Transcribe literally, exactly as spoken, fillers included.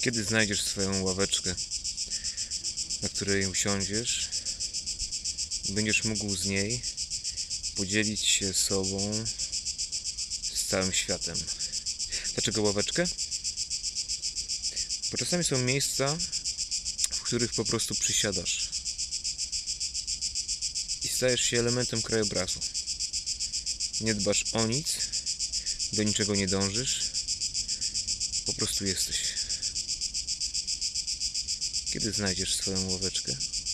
Kiedy znajdziesz swoją ławeczkę, na której usiądziesz i będziesz mógł z niej podzielić się sobą z całym światem. Dlaczego ławeczkę? Bo czasami są miejsca, w których po prostu przysiadasz i stajesz się elementem krajobrazu. Nie dbasz o nic, do niczego nie dążysz, po prostu jesteś. Kiedy znajdziesz swoją ławeczkę?